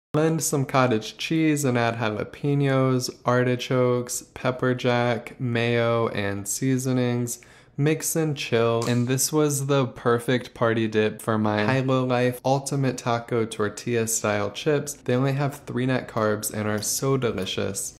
Blend some cottage cheese and add jalapeños, artichokes, pepperjack, mayo, and seasonings. Mix and chill. And this was the perfect party dip for my HiloLife Ultimate Taco Tortilla Style Chips. They only have 3 net carbs and are so delicious.